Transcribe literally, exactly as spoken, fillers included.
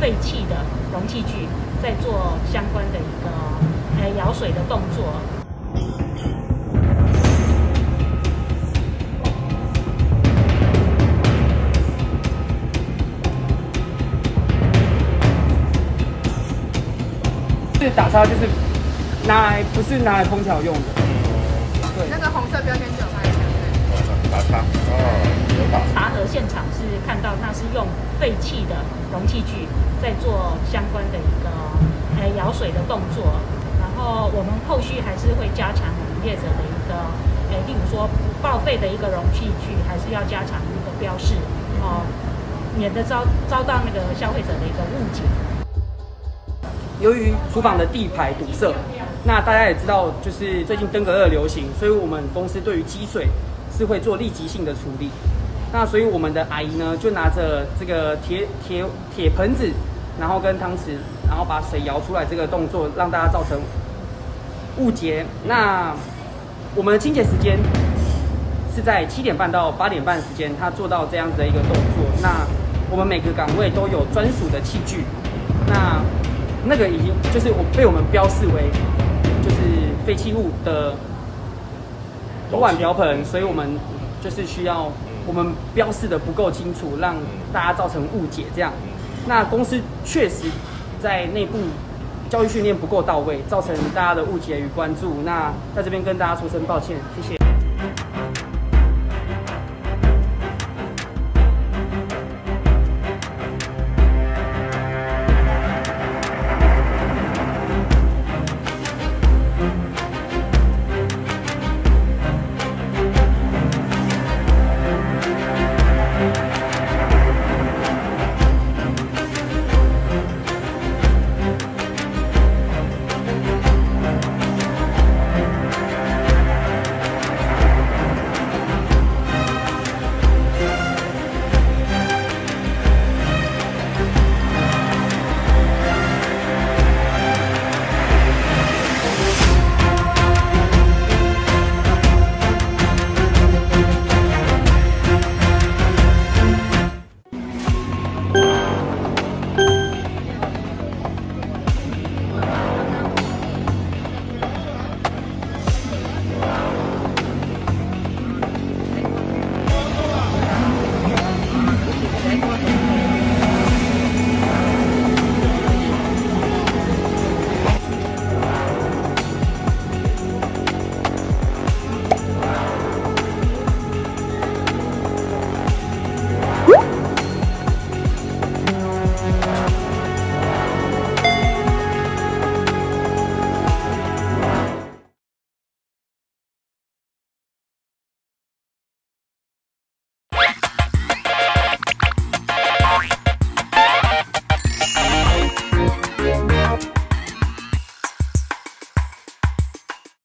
废弃的容器具，在做相关的一个呃舀水的动作。 是打叉，就是拿来不是拿来烹调用的。对， 那个红色标签就有拍下来。 打叉哦，有打。 查核现场是看到那是用废弃的容器具在做相关的一个呃舀水的动作，然后我们后续还是会加强我们业者的一个呃，例如说不报废的一个容器具，还是要加强一个标示哦，免得遭遭到那个消费者的一个误解。 由于厨房的地排堵塞，那大家也知道，就是最近登革热流行，所以我们公司对于积水是会做立即性的处理。那所以我们的阿姨呢，就拿着这个铁铁铁盆子，然后跟汤匙，然后把水舀出来这个动作，让大家造成误解。那我们的清洁时间是在七点半到八点半时间，他做到这样子的一个动作。那我们每个岗位都有专属的器具，那那个已经就是我被我们标示为就是废弃物的锅碗瓢盆，所以我们就是需要我们标示的不够清楚，让大家造成误解这样。那公司确实在内部教育训练不够到位，造成大家的误解与关注。那在这边跟大家说声抱歉，谢谢。